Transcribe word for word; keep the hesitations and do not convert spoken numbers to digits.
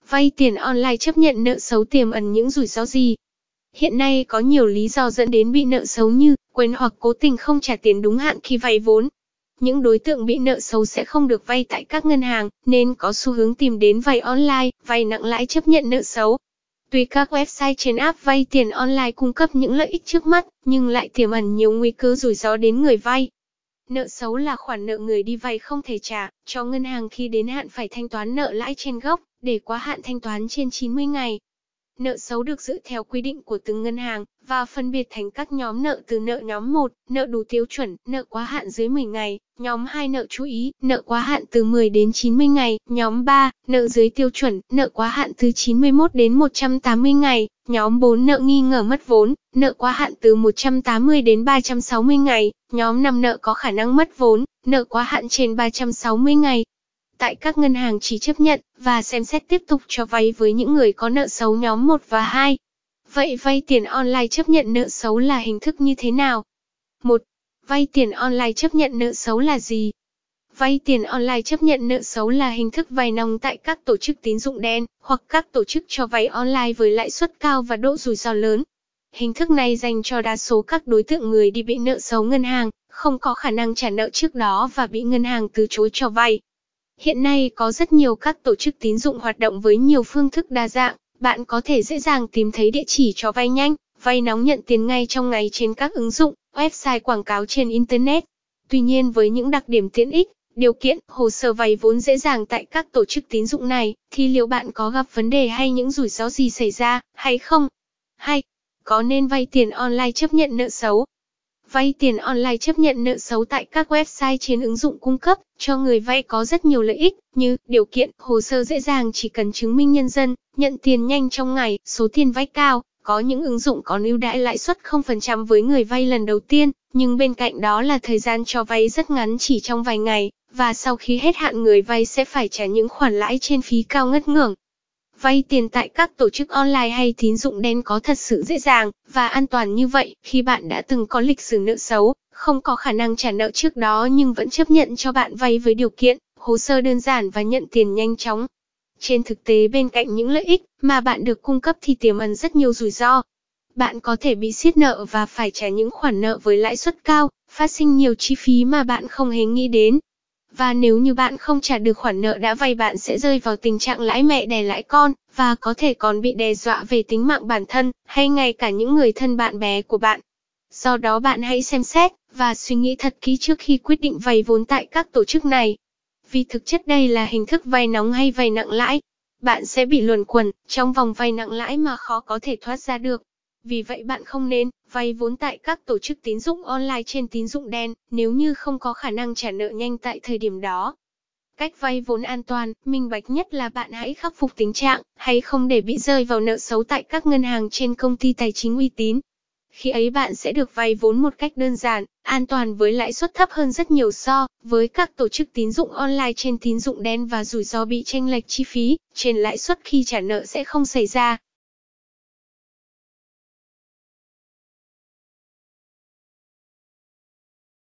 Vay tiền online chấp nhận nợ xấu tiềm ẩn những rủi ro gì? Hiện nay có nhiều lý do dẫn đến bị nợ xấu như quên hoặc cố tình không trả tiền đúng hạn khi vay vốn. Những đối tượng bị nợ xấu sẽ không được vay tại các ngân hàng, nên có xu hướng tìm đến vay online, vay nặng lãi chấp nhận nợ xấu. Tuy các website trên app vay tiền online cung cấp những lợi ích trước mắt, nhưng lại tiềm ẩn nhiều nguy cơ rủi ro đến người vay. Nợ xấu là khoản nợ người đi vay không thể trả, cho ngân hàng khi đến hạn phải thanh toán nợ lãi trên gốc, để quá hạn thanh toán trên chín mươi ngày. Nợ xấu được dựa theo quy định của từng ngân hàng, và phân biệt thành các nhóm nợ từ nợ nhóm một, nợ đủ tiêu chuẩn, nợ quá hạn dưới mười ngày, nhóm hai nợ chú ý, nợ quá hạn từ mười đến chín mươi ngày, nhóm ba, nợ dưới tiêu chuẩn, nợ quá hạn từ chín mươi mốt đến một trăm tám mươi ngày, nhóm bốn nợ nghi ngờ mất vốn, nợ quá hạn từ một trăm tám mươi đến ba trăm sáu mươi ngày, nhóm năm nợ có khả năng mất vốn, nợ quá hạn trên ba trăm sáu mươi ngày. Tại các ngân hàng chỉ chấp nhận và xem xét tiếp tục cho vay với những người có nợ xấu nhóm một và hai. Vậy vay tiền online chấp nhận nợ xấu là hình thức như thế nào? một. Vay tiền online chấp nhận nợ xấu là gì? Vay tiền online chấp nhận nợ xấu là hình thức vay nóng tại các tổ chức tín dụng đen hoặc các tổ chức cho vay online với lãi suất cao và độ rủi ro lớn. Hình thức này dành cho đa số các đối tượng người đi bị nợ xấu ngân hàng, không có khả năng trả nợ trước đó và bị ngân hàng từ chối cho vay. Hiện nay có rất nhiều các tổ chức tín dụng hoạt động với nhiều phương thức đa dạng, bạn có thể dễ dàng tìm thấy địa chỉ cho vay nhanh, vay nóng nhận tiền ngay trong ngày trên các ứng dụng, website quảng cáo trên Internet. Tuy nhiên với những đặc điểm tiện ích, điều kiện, hồ sơ vay vốn dễ dàng tại các tổ chức tín dụng này, thì liệu bạn có gặp vấn đề hay những rủi ro gì xảy ra, hay không? hai. Có nên vay tiền online chấp nhận nợ xấu? Vay tiền online chấp nhận nợ xấu tại các website trên ứng dụng cung cấp cho người vay có rất nhiều lợi ích, như điều kiện, hồ sơ dễ dàng chỉ cần chứng minh nhân dân, nhận tiền nhanh trong ngày, số tiền vay cao, có những ứng dụng có ưu đãi lãi suất không phần trăm với người vay lần đầu tiên, nhưng bên cạnh đó là thời gian cho vay rất ngắn chỉ trong vài ngày, và sau khi hết hạn người vay sẽ phải trả những khoản lãi trên phí cao ngất ngưởng. Vay tiền tại các tổ chức online hay tín dụng đen có thật sự dễ dàng và an toàn như vậy khi bạn đã từng có lịch sử nợ xấu, không có khả năng trả nợ trước đó nhưng vẫn chấp nhận cho bạn vay với điều kiện, hồ sơ đơn giản và nhận tiền nhanh chóng. Trên thực tế bên cạnh những lợi ích mà bạn được cung cấp thì tiềm ẩn rất nhiều rủi ro. Bạn có thể bị siết nợ và phải trả những khoản nợ với lãi suất cao, phát sinh nhiều chi phí mà bạn không hề nghĩ đến. Và nếu như bạn không trả được khoản nợ đã vay bạn sẽ rơi vào tình trạng lãi mẹ đè lãi con, và có thể còn bị đe dọa về tính mạng bản thân, hay ngay cả những người thân bạn bè của bạn. Do đó bạn hãy xem xét, và suy nghĩ thật kỹ trước khi quyết định vay vốn tại các tổ chức này. Vì thực chất đây là hình thức vay nóng hay vay nặng lãi. Bạn sẽ bị luẩn quẩn trong vòng vay nặng lãi mà khó có thể thoát ra được. Vì vậy bạn không nên vay vốn tại các tổ chức tín dụng online trên tín dụng đen, nếu như không có khả năng trả nợ nhanh tại thời điểm đó. Cách vay vốn an toàn, minh bạch nhất là bạn hãy khắc phục tình trạng, hay không để bị rơi vào nợ xấu tại các ngân hàng trên công ty tài chính uy tín. Khi ấy bạn sẽ được vay vốn một cách đơn giản, an toàn với lãi suất thấp hơn rất nhiều so với các tổ chức tín dụng online trên tín dụng đen và rủi ro bị chênh lệch chi phí trên lãi suất khi trả nợ sẽ không xảy ra.